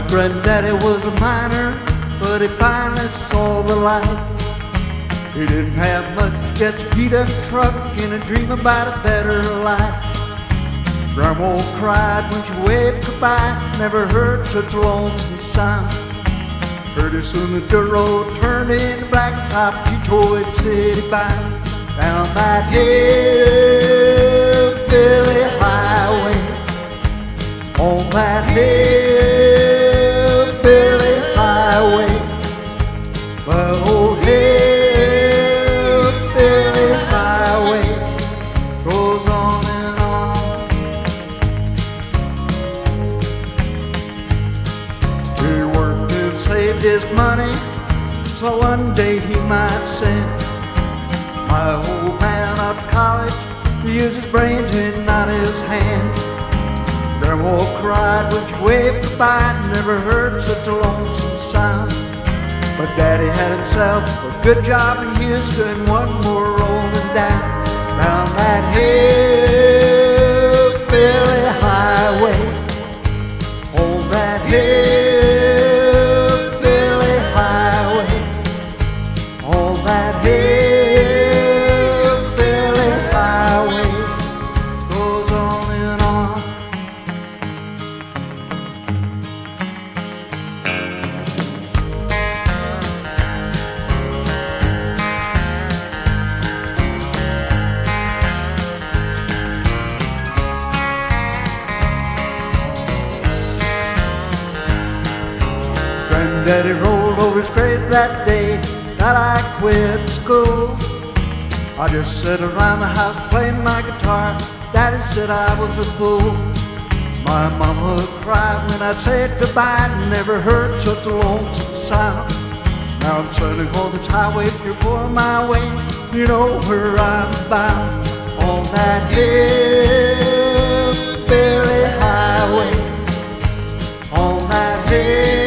granddaddy was a miner, but he finally saw the light. He didn't have much, just a beat-up truck and a dream about a better life. Grandma cried when she waved goodbye, never heard such a lonesome sound. Pretty soon the dirt road turned into blacktop, she towed city bound. Down that hillbilly highway, on that hillbilly highway, the old hillbilly highway goes on and on. He worked and saved his money so one day he might send my old man up to college to use his brains and not his hands. Grandma cried when she waved goodbye, never heard such a lonesome sound. But Daddy had himself a good job in Houston, one more rolling down that hillbilly highway, on that hillbilly highway, on that hillbilly highway, goes on and on. Granddaddy rolled over his grave that day that I quit school. I just sat around the house playing my guitar. Daddy said I was a fool. My mama cried when I said goodbye, never heard such a lonesome sound. Now I'm sailing on this highway 3/4 mile way, you know where I'm bound. On that hillbilly highway, on that hill